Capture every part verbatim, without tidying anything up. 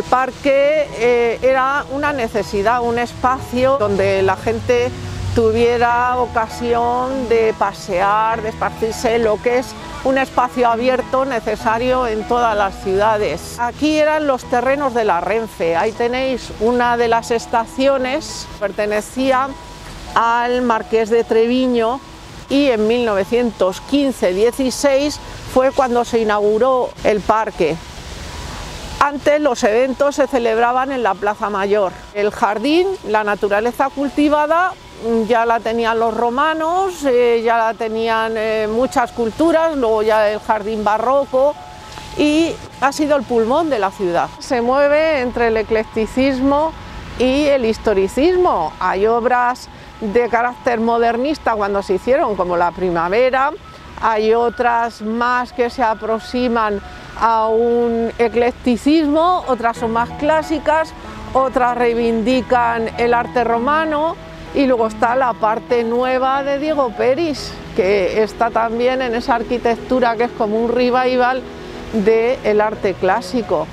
El parque eh, era una necesidad, un espacio donde la gente tuviera ocasión de pasear, de esparcirse, lo que es un espacio abierto necesario en todas las ciudades. Aquí eran los terrenos de la Renfe, ahí tenéis una de las estaciones, pertenecía al Marqués de Treviño y en mil novecientos quince dieciséis fue cuando se inauguró el parque. Antes los eventos se celebraban en la Plaza Mayor. El jardín, la naturaleza cultivada, ya la tenían los romanos, eh, ya la tenían eh, muchas culturas, luego ya el jardín barroco, y ha sido el pulmón de la ciudad. Se mueve entre el eclecticismo y el historicismo. Hay obras de carácter modernista cuando se hicieron, como la Primavera, hay otras más que se aproximan a un eclecticismo, otras son más clásicas, otras reivindican el arte romano, y luego está la parte nueva de Diego Peris, que está también en esa arquitectura que es como un revival del arte clásico.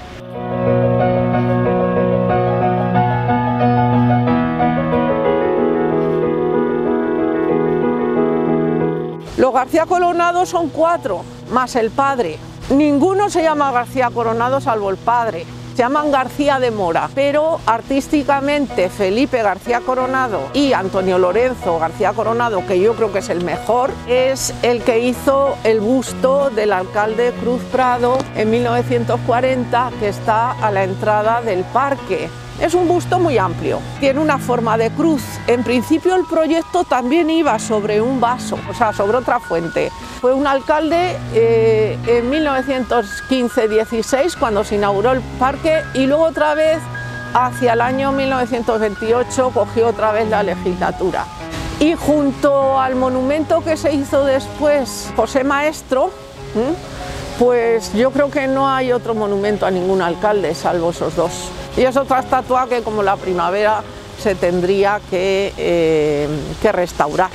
Los García Coronado son cuatro, más el padre. Ninguno se llama García Coronado salvo el padre. Se llaman García de Mora, pero artísticamente Felipe García Coronado y Antonio Lorenzo García Coronado, que yo creo que es el mejor, es el que hizo el busto del alcalde Cruz Prado en mil novecientos cuarenta, que está a la entrada del parque. Es un busto muy amplio, tiene una forma de cruz. En principio el proyecto también iba sobre un vaso, o sea, sobre otra fuente. Fue un alcalde eh, en mil novecientos quince dieciséis cuando se inauguró el parque, y luego otra vez hacia el año mil novecientos veintiocho cogió otra vez la legislatura. Y junto al monumento que se hizo después, José Maestro, ¿eh? pues yo creo que no hay otro monumento a ningún alcalde salvo esos dos. Y es otra estatua que, como la Primavera, se tendría que, eh, que restaurar.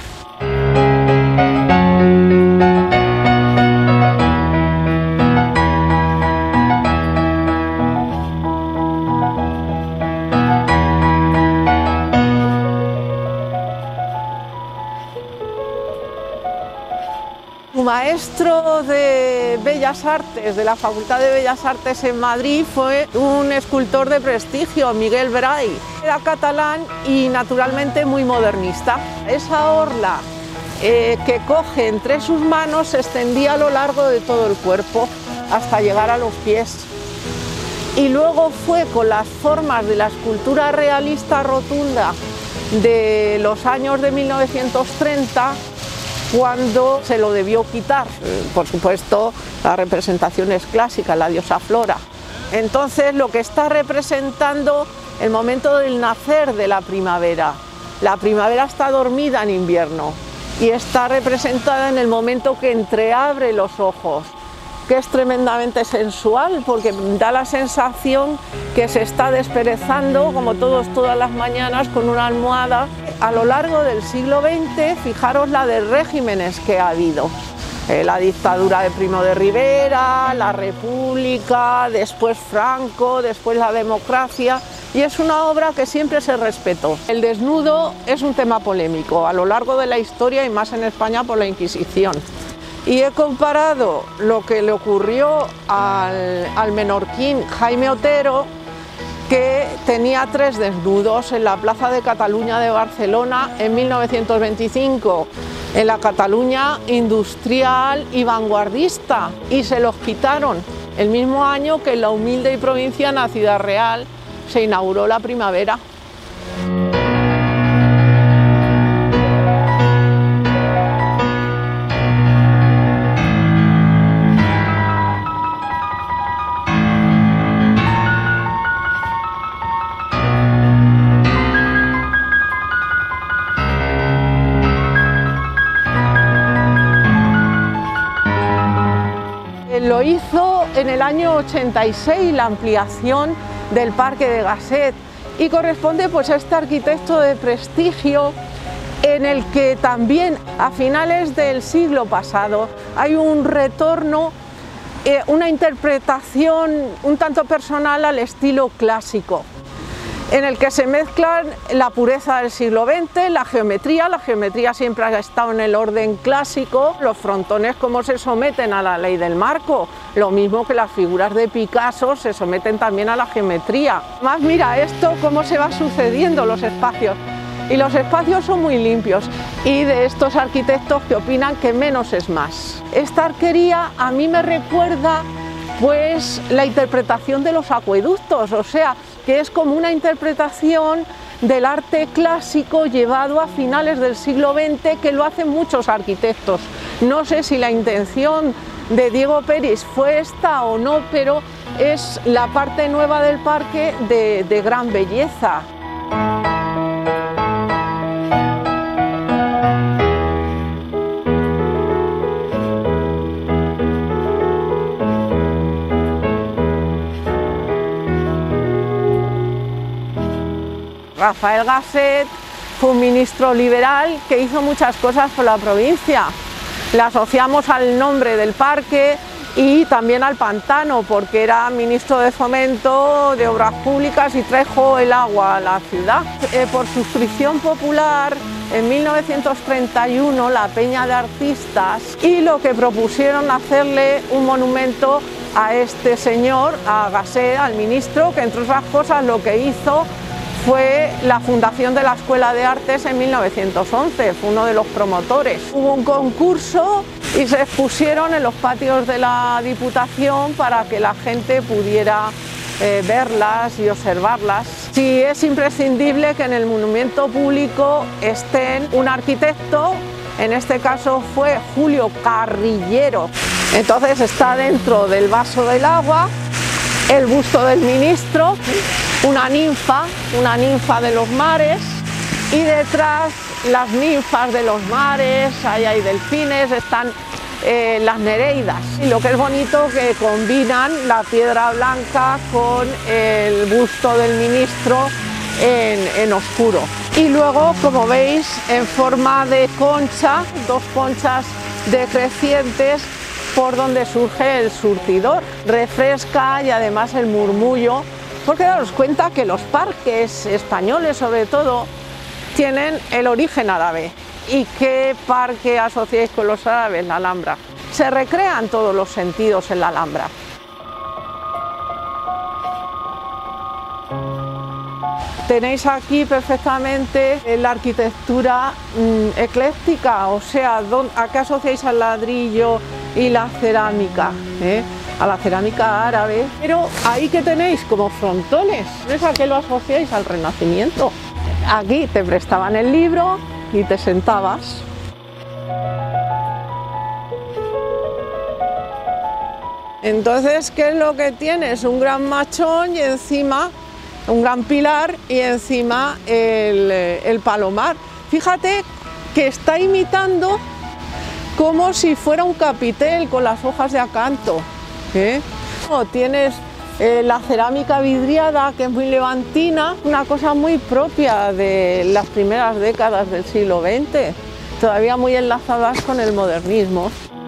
Maestro de Bellas Artes, de la Facultad de Bellas Artes en Madrid, fue un escultor de prestigio, Miguel Bray. Era catalán y naturalmente muy modernista. Esa orla eh, que coge entre sus manos se extendía a lo largo de todo el cuerpo hasta llegar a los pies. Y luego fue con las formas de la escultura realista rotunda de los años de mil novecientos treinta cuando se lo debió quitar. Por supuesto, la representación es clásica, la diosa Flora. Entonces, lo que está representando el momento del nacer de la primavera. La primavera está dormida en invierno y está representada en el momento que entreabre los ojos, que es tremendamente sensual porque da la sensación que se está desperezando, como todos todas las mañanas, con una almohada. A lo largo del siglo veinte, fijaros la de regímenes que ha habido. Eh, la dictadura de Primo de Rivera, la República, después Franco, después la democracia, y es una obra que siempre se respetó. El desnudo es un tema polémico a lo largo de la historia y más en España por la Inquisición. Y he comparado lo que le ocurrió al, al menorquín Jaime Otero, que tenía tres desnudos en la Plaza de Cataluña de Barcelona en mil novecientos veinticinco, en la Cataluña industrial y vanguardista, y se los quitaron el mismo año que en la humilde y provinciana Ciudad Real se inauguró la primavera. Lo hizo en el año ochenta y seis la ampliación del Parque de Gasset y corresponde pues a este arquitecto de prestigio en el que también a finales del siglo pasado hay un retorno eh, una interpretación un tanto personal al estilo clásico, en el que se mezclan la pureza del siglo veinte, la geometría, la geometría siempre ha estado en el orden clásico, los frontones como se someten a la ley del marco, lo mismo que las figuras de Picasso se someten también a la geometría. Más mira esto cómo se va sucediendo los espacios, y los espacios son muy limpios, y de estos arquitectos que opinan que menos es más. Esta arquería a mí me recuerda pues la interpretación de los acueductos, o sea, que es como una interpretación del arte clásico llevado a finales del siglo veinte, que lo hacen muchos arquitectos. No sé si la intención de Diego Peris fue esta o no, pero es la parte nueva del parque de, de gran belleza. Rafael Gasset fue un ministro liberal que hizo muchas cosas por la provincia. Le asociamos al nombre del parque y también al pantano, porque era ministro de Fomento, de Obras Públicas, y trajo el agua a la ciudad. Eh, por suscripción popular, en mil novecientos treinta y uno, la Peña de Artistas, y lo que propusieron hacerle un monumento a este señor, a Gasset, al ministro, que entre otras cosas lo que hizo fue la fundación de la Escuela de Artes en mil novecientos once, fue uno de los promotores. Hubo un concurso y se expusieron en los patios de la Diputación para que la gente pudiera eh, verlas y observarlas. Sí, es imprescindible que en el monumento público estén un arquitecto, en este caso fue Julio Carrillero. Entonces está dentro del vaso del agua el busto del ministro, una ninfa, una ninfa de los mares, y detrás las ninfas de los mares, ahí hay delfines, están eh, las nereidas. Y lo que es bonito que combinan la piedra blanca con el busto del ministro en, en oscuro. Y luego, como veis, en forma de concha, dos conchas decrecientes por donde surge el surtidor. Refresca y además el murmullo, porque daros cuenta que los parques españoles sobre todo tienen el origen árabe. ¿Y qué parque asociáis con los árabes? La Alhambra. Se recrean todos los sentidos en la Alhambra. Tenéis aquí perfectamente la arquitectura mmm, ecléctica, o sea, ¿a qué asociáis al ladrillo y la cerámica? ¿Eh? A la cerámica árabe, pero ahí que tenéis como frontones, ¿a qué lo asociáis? Al Renacimiento. Aquí te prestaban el libro y te sentabas. Entonces, ¿qué es lo que tienes? Un gran machón y encima un gran pilar y encima el, el palomar. Fíjate que está imitando como si fuera un capitel con las hojas de acanto. ¿Eh? O tienes eh, la cerámica vidriada, que es muy levantina, una cosa muy propia de las primeras décadas del siglo veinte, todavía muy enlazadas con el modernismo.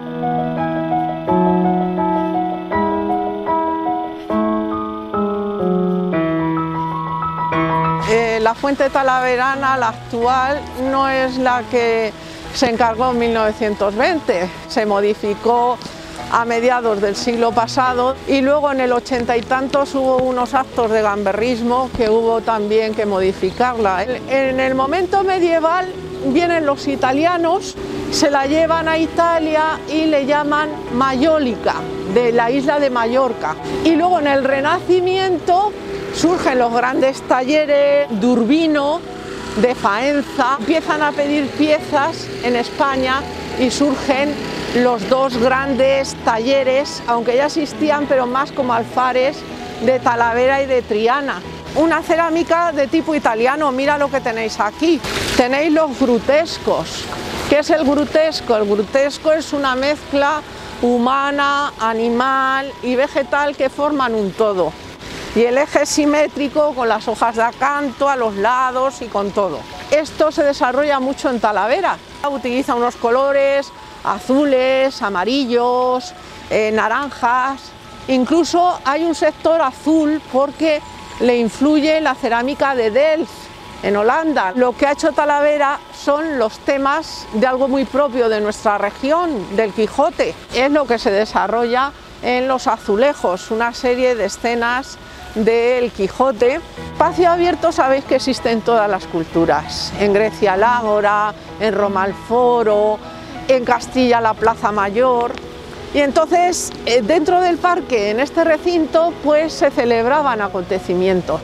Eh, la fuente talaverana, la actual, no es la que se encargó en mil novecientos veinte, se modificó a mediados del siglo pasado y luego en el ochenta y tantos hubo unos actos de gamberrismo que hubo también que modificarla. En el momento medieval vienen los italianos, se la llevan a Italia y le llaman Maiolica, de la isla de Mallorca. Y luego en el Renacimiento surgen los grandes talleres de Urbino, de Faenza, empiezan a pedir piezas en España y surgen los dos grandes talleres, aunque ya existían, pero más como alfares, de Talavera y de Triana. Una cerámica de tipo italiano, mira lo que tenéis aquí. Tenéis los grutescos. ¿Qué es el grutesco? El grutesco es una mezcla humana, animal y vegetal que forman un todo. Y el eje es simétrico con las hojas de acanto a los lados y con todo. Esto se desarrolla mucho en Talavera. Utiliza unos colores azules, amarillos, eh, naranjas, incluso hay un sector azul porque le influye la cerámica de Delft, en Holanda. Lo que ha hecho Talavera son los temas de algo muy propio de nuestra región, del Quijote. Es lo que se desarrolla en los azulejos, una serie de escenas del Quijote. Espacio abierto sabéis que existe en todas las culturas, en Grecia el Ágora, en Roma el Foro, en Castilla la Plaza Mayor. Y entonces dentro del parque, en este recinto, pues se celebraban acontecimientos.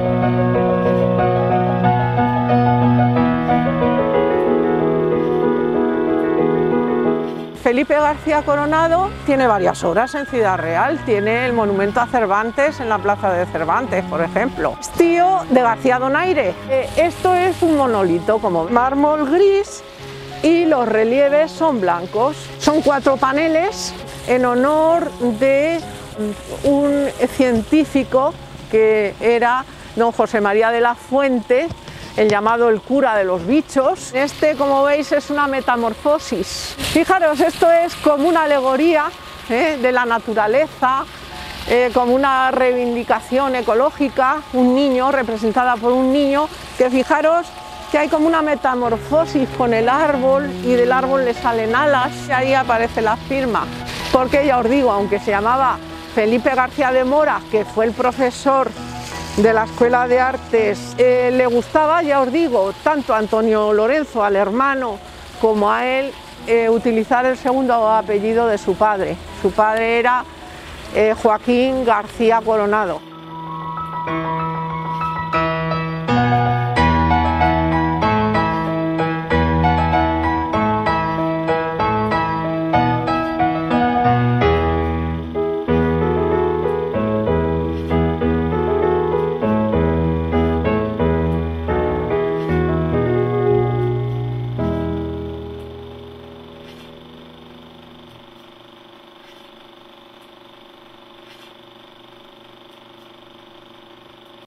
Felipe García Coronado tiene varias obras en Ciudad Real, tiene el monumento a Cervantes en la plaza de Cervantes, por ejemplo. Es tío de García Donaire. Esto es un monolito como mármol gris y los relieves son blancos. Son cuatro paneles en honor de un científico que era don José María de la Fuente, el llamado el cura de los bichos. Este, como veis, es una metamorfosis. Fijaros, esto es como una alegoría ¿eh? de la naturaleza, eh, como una reivindicación ecológica, un niño, representada por un niño, que fijaros que hay como una metamorfosis con el árbol y del árbol le salen alas y ahí aparece la firma. Porque ya os digo, aunque se llamaba Felipe García de Mora, que fue el profesor de la Escuela de Artes, eh, le gustaba, ya os digo, tanto a Antonio Lorenzo, al hermano, como a él, eh, utilizar el segundo apellido de su padre. Su padre era eh, Joaquín García Coronado.